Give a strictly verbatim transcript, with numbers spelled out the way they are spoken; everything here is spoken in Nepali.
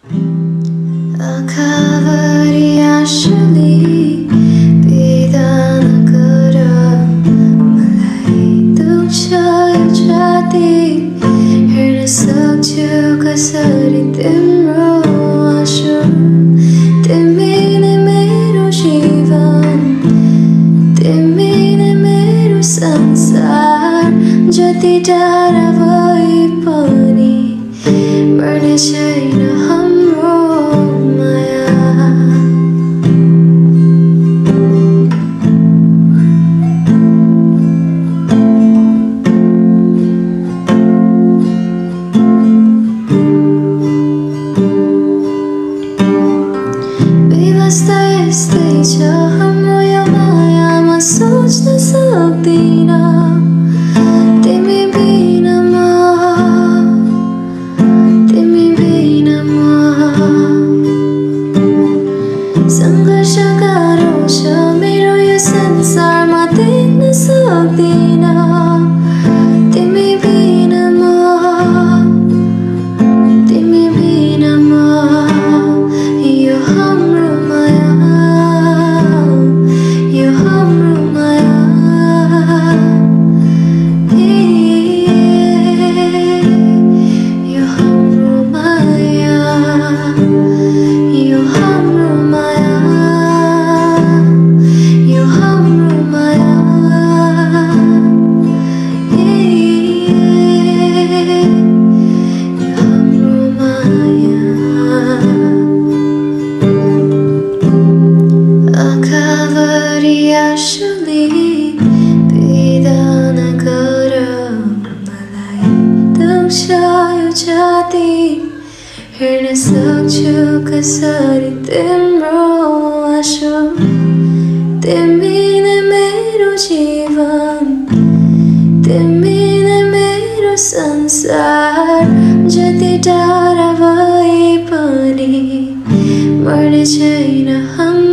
आँखाभरि आँसुले बिदा नगर मलाई दुख्छ यो छाती हेर्न सक्छु कसरी तिम्रो आँसु तिमी नै मेरो जीवन तिमी नै मेरो संसार जति टाढा भए पनि मर्ने छैन हाम्रो व्यवस्था यस्तै छ हाम्रो यो मायामा सोच्न सक्दिन तिमी बिना म तिमी बिना म सङ्घर्ष गाह्रो छ मेरो यो संसारमा देख्न सक्दिन तिमी बिना म तिमी बिना म यो हाम्रो माया यो हाम्रो माया यो हाम्रो माया यो हाम्रो माया यो हाम्रो माया हाम्रो माया आँखाभरि आँसुले बिदा नगर मलाई दुख्छ यो छाती हेर्न सक्छु कसरी तिम्रो आँसु तिमी नै मेरो जीवन तिमी नै मेरो संसार जति टाढा भए पनि मर्ने छैन हाम्रो